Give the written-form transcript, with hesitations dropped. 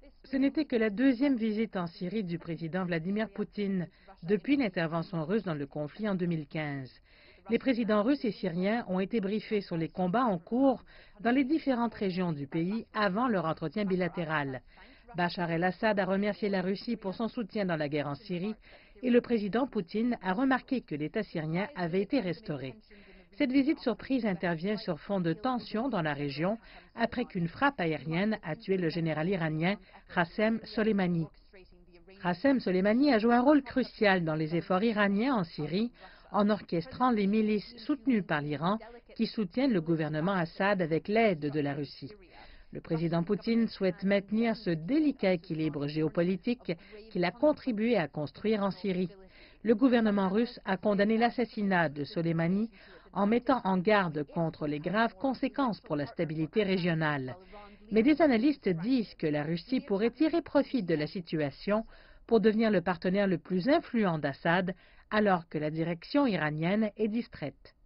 Ce n'était que la deuxième visite en Syrie du président Vladimir Poutine depuis l'intervention russe dans le conflit en 2015. Les présidents russes et syriens ont été briefés sur les combats en cours dans les différentes régions du pays avant leur entretien bilatéral. Bachar el-Assad a remercié la Russie pour son soutien dans la guerre en Syrie et le président Poutine a remarqué que l'État syrien avait été restauré. Cette visite surprise intervient sur fond de tensions dans la région après qu'une frappe aérienne a tué le général iranien Qassem Soleimani. Qassem Soleimani a joué un rôle crucial dans les efforts iraniens en Syrie en orchestrant les milices soutenues par l'Iran qui soutiennent le gouvernement Assad avec l'aide de la Russie. Le président Poutine souhaite maintenir ce délicat équilibre géopolitique qu'il a contribué à construire en Syrie. Le gouvernement russe a condamné l'assassinat de Soleimani en mettant en garde contre les graves conséquences pour la stabilité régionale. Mais des analystes disent que la Russie pourrait tirer profit de la situation pour devenir le partenaire le plus influent d'Assad, alors que la direction iranienne est distraite.